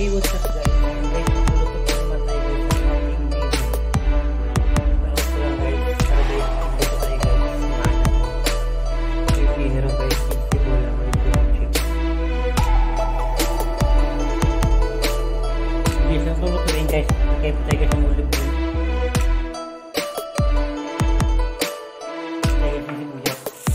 Hey, what's up guys? Guys, magluto po naman tayo guys ng ating meal. Tapos ko lang guys, para guys, magluto tayo guys. May hero guys, festival lang ulit yung chip. Guys, ang luto rin guys, nagkaya po tayo guys ng olive oil. Tayo guys ng sibuyas.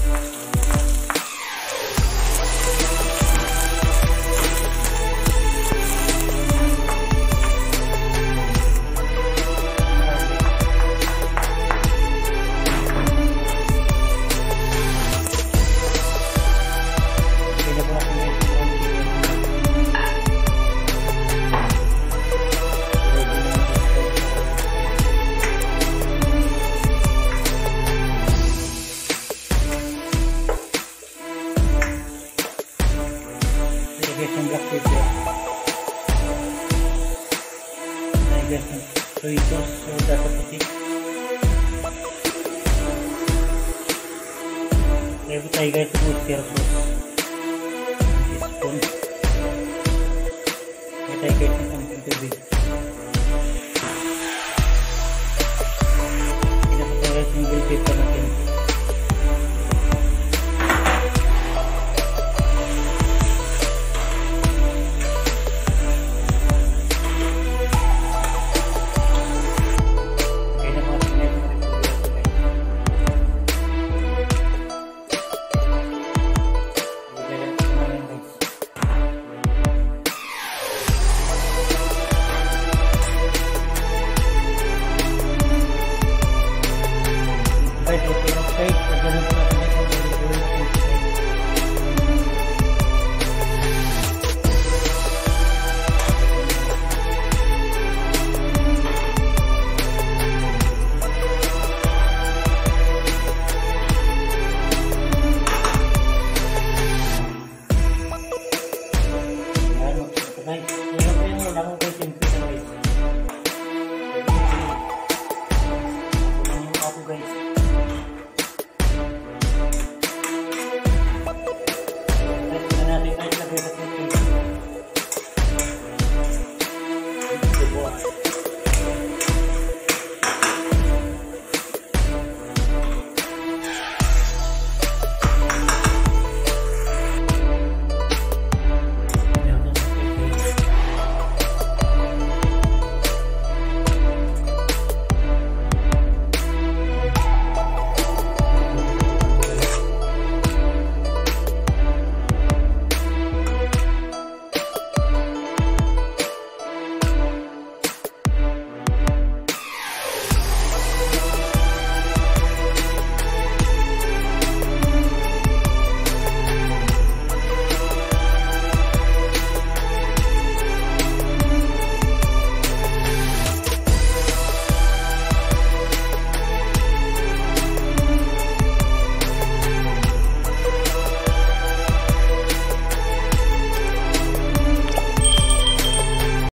Ng black pepper. Ay guys, ng soy sauce o dasa puti. Kaya po tayo guys ng oyster sauce. Teaspoon. Kaya tayo guys